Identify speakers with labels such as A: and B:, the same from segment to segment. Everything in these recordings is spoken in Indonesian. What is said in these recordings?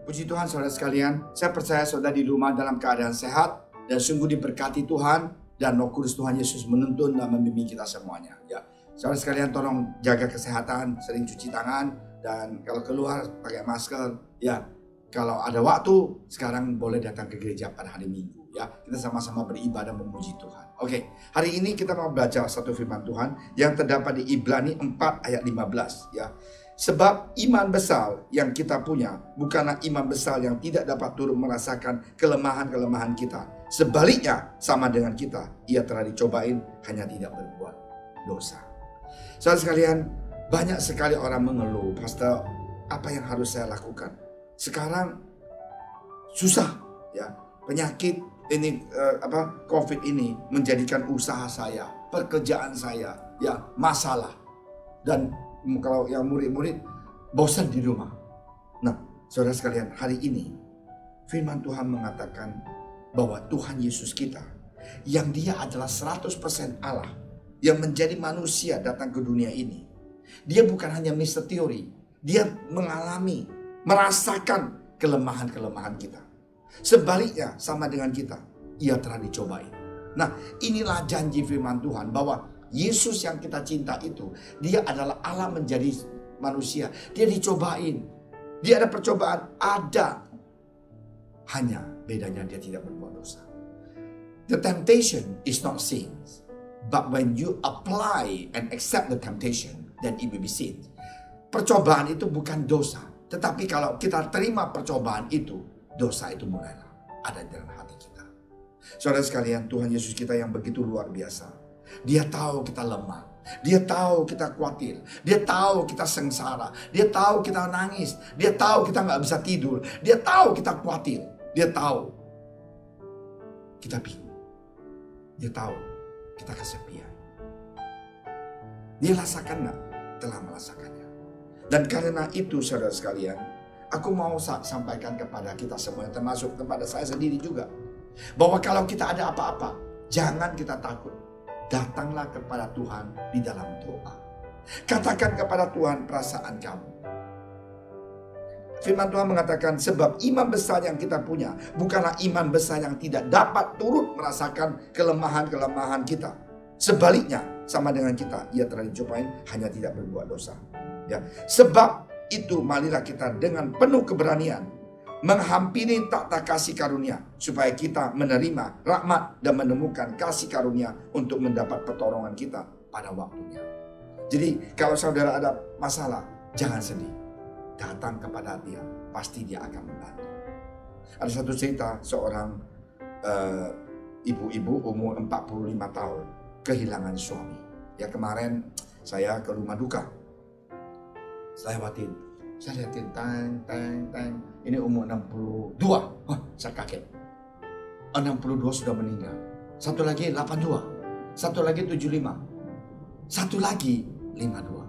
A: Puji Tuhan saudara sekalian, saya percaya saudara di rumah dalam keadaan sehat dan sungguh diberkati Tuhan dan Roh Kudus Tuhan Yesus menuntun dan membimbing kita semuanya. Ya, saudara sekalian tolong jaga kesehatan, sering cuci tangan dan kalau keluar pakai masker. Ya, kalau ada waktu sekarang boleh datang ke gereja pada hari Minggu. Ya, kita sama-sama beribadah memuji Tuhan. Oke, hari ini kita mau belajar satu firman Tuhan yang terdapat di Ibrani 4 ayat 15. Ya. Sebab iman besar yang kita punya bukanlah iman besar yang tidak dapat turut merasakan kelemahan-kelemahan kita. Sebaliknya sama dengan kita, ia telah dicobain hanya tidak berbuat dosa. Saudara sekalian, banyak sekali orang mengeluh, Pastor, apa yang harus saya lakukan? Sekarang susah, ya, penyakit ini COVID ini menjadikan usaha saya, pekerjaan saya, ya, masalah. Dan kalau yang murid-murid bosan di rumah. Nah, saudara sekalian, hari ini firman Tuhan mengatakan bahwa Tuhan Yesus kita, yang dia adalah 100% Allah, yang menjadi manusia datang ke dunia ini. Dia bukan hanya Mr. Teori, dia mengalami, merasakan kelemahan-kelemahan kita. Sebaliknya sama dengan kita, ia telah dicobain. Nah, inilah janji firman Tuhan bahwa Yesus yang kita cinta itu, dia adalah Allah menjadi manusia. Dia dicobain. Dia ada percobaan, ada. Hanya bedanya dia tidak berbuat dosa. The temptation is not sin. But when you apply and accept the temptation, then it will be sin. Percobaan itu bukan dosa. Tetapi kalau kita terima percobaan itu, dosa itu mulailah ada dalam hati kita. Saudara sekalian, Tuhan Yesus kita yang begitu luar biasa. Dia tahu kita lemah. Dia tahu kita khawatir. Dia tahu kita sengsara. Dia tahu kita nangis. Dia tahu kita gak bisa tidur. Dia tahu kita khawatir. Dia tahu kita bingung. Dia tahu kita kesepian. Dia rasakan gak? Telah merasakannya. Dan karena itu saudara sekalian, aku mau sampaikan kepada kita semua, termasuk kepada saya sendiri juga, bahwa kalau kita ada apa-apa, jangan kita takut. Datanglah kepada Tuhan di dalam doa. Katakan kepada Tuhan perasaan kamu. Firman Tuhan mengatakan, sebab iman besar yang kita punya bukanlah iman besar yang tidak dapat turut merasakan kelemahan-kelemahan kita. Sebaliknya sama dengan kita, ia telah dicobain hanya tidak berbuat dosa. Ya, sebab itu marilah kita dengan penuh keberanian menghampiri takhta kasih karunia, supaya kita menerima rahmat dan menemukan kasih karunia untuk mendapat pertolongan kita pada waktunya. Jadi kalau saudara ada masalah, jangan sedih. Datang kepada dia, pasti dia akan membantu. Ada satu cerita seorang ibu-ibu umur 45 tahun kehilangan suami. Ya, kemarin saya ke rumah duka. Saya lihatin tang. Ini umur 62. Wah, saya kaget. 62 sudah meninggal. Satu lagi 82. Satu lagi 75. Satu lagi 52.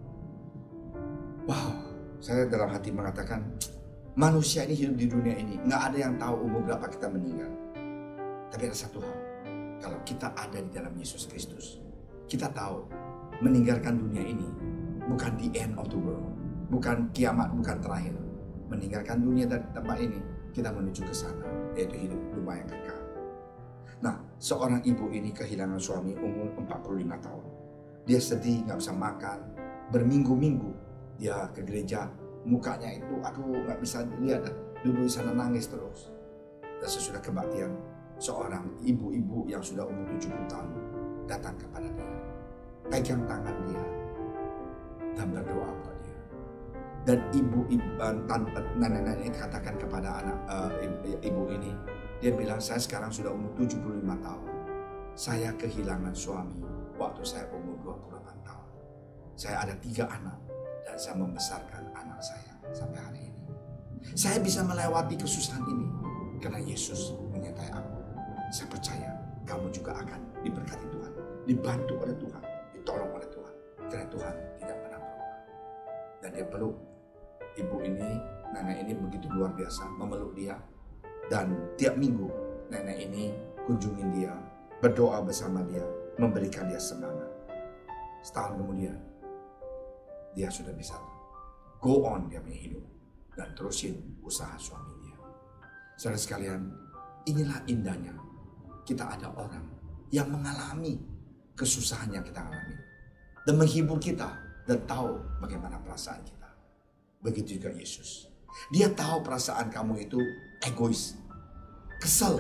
A: Wow, saya dalam hati mengatakan, manusia ini hidup di dunia ini, nggak ada yang tahu umur berapa kita meninggal. Tapi ada satu hal, kalau kita ada di dalam Yesus Kristus, kita tahu meninggalkan dunia ini bukan the end of the world. Bukan kiamat, bukan terakhir. Meninggalkan dunia dan tempat ini, kita menuju ke sana, yaitu hidup rumah yang kekal. Nah, seorang ibu ini kehilangan suami umur 45 tahun. Dia sedih, gak bisa makan. Berminggu-minggu dia ke gereja, mukanya itu aku gak bisa lihat, duduk di sana nangis terus. Dan sesudah kebaktian, seorang ibu-ibu yang sudah umur 70 tahun datang kepada dia, pegang tangan dia dan berdoa buat dia. Dan nenek-nenek katakan kepada anak ibu ini, dia bilang, saya sekarang sudah umur 75 tahun. Saya kehilangan suami waktu saya umur 28 tahun. Saya ada 3 anak dan saya membesarkan anak saya sampai hari ini. Saya bisa melewati kesusahan ini karena Yesus menyertai aku. Saya percaya kamu juga akan diberkati Tuhan, dibantu oleh Tuhan, ditolong oleh Tuhan. Karena Tuhan tidak pernah berubah. Dan dia peluk ibu ini, nenek ini begitu luar biasa, memeluk dia. Dan tiap minggu nenek ini kunjungin dia, berdoa bersama dia, memberikan dia semangat. Setahun kemudian dia sudah bisa go on dia punya hidup. dan terusin usaha suami dia. Saudara sekalian, inilah indahnya kita ada orang yang mengalami kesusahan yang kita alami dan menghibur kita dan tahu bagaimana perasaan kita. Begitu juga Yesus. Dia tahu perasaan kamu itu egois, kesel,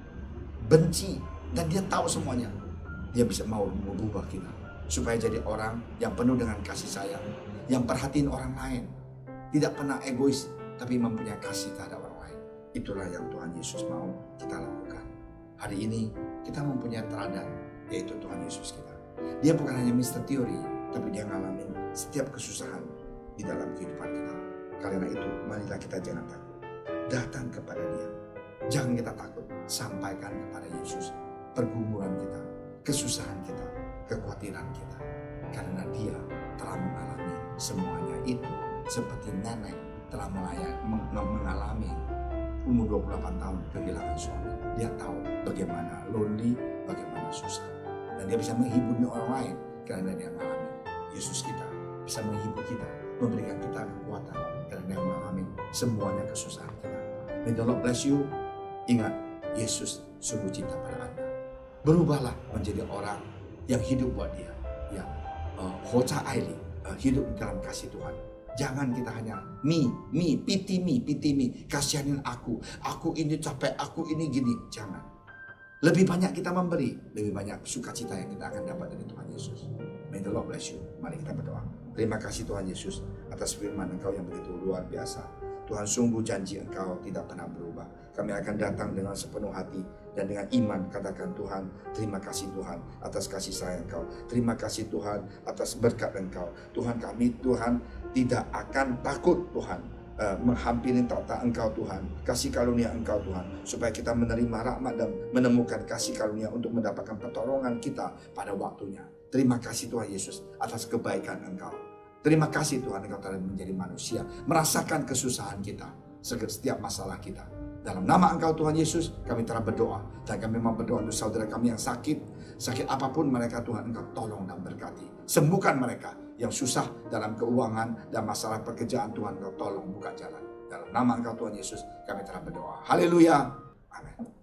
A: benci, dan dia tahu semuanya. Dia bisa mau mengubah kita supaya jadi orang yang penuh dengan kasih sayang, yang perhatiin orang lain, tidak pernah egois, tapi mempunyai kasih terhadap orang lain. Itulah yang Tuhan Yesus mau kita lakukan. Hari ini kita mempunyai teladan, yaitu Tuhan Yesus kita. Dia bukan hanya Mr. Teori, tapi dia ngalamin setiap kesusahan di dalam kehidupan kita. Karena itu, marilah kita jangan takut. Datang kepada dia. Jangan kita takut. Sampaikan kepada Yesus pergumulan kita, kesusahan kita, kekhawatiran kita. Karena dia telah mengalami semuanya itu. Seperti nenek telah mengalami umur 28 tahun kehilangan suami. Dia tahu bagaimana lonely, bagaimana susah. Dan dia bisa menghibur orang lain karena dia mengalami. Yesus kita bisa menghibur kita, memberikan kita kekuatan karena dia mengalami semuanya kesusahan kita. May the Lord bless you. Ingat, Yesus sungguh cinta pada Anda. Berubahlah menjadi orang yang hidup buat dia. Ya, Hoca Aili, hidup dalam kasih Tuhan. Jangan kita hanya pity me, kasihanin aku ini capek, aku ini gini. Jangan. Lebih banyak kita memberi, lebih banyak sukacita yang kita akan dapat dari Tuhan Yesus. May the Lord bless you. Mari kita berdoa. Terima kasih Tuhan Yesus atas firman Engkau yang begitu luar biasa. Tuhan, sungguh janji Engkau tidak pernah berubah. Kami akan datang dengan sepenuh hati dan dengan iman katakan, Tuhan, terima kasih Tuhan atas kasih sayang Engkau. Terima kasih Tuhan atas berkat Engkau. Tuhan, kami Tuhan tidak akan takut Tuhan menghampiri takhta Engkau Tuhan, kasih karunia Engkau Tuhan, supaya kita menerima rahmat dan menemukan kasih karunia untuk mendapatkan pertolongan kita pada waktunya. Terima kasih Tuhan Yesus atas kebaikan Engkau. Terima kasih Tuhan Engkau telah menjadi manusia, merasakan kesusahan kita, setiap masalah kita. Dalam nama Engkau Tuhan Yesus, kami telah berdoa. Dan kami memang berdoa untuk saudara kami yang sakit apapun mereka Tuhan, Engkau tolong dan berkati. Sembuhkan mereka yang susah dalam keuangan dan masalah pekerjaan Tuhan, Engkau tolong buka jalan. Dalam nama Engkau Tuhan Yesus, kami telah berdoa. Haleluya. Amin.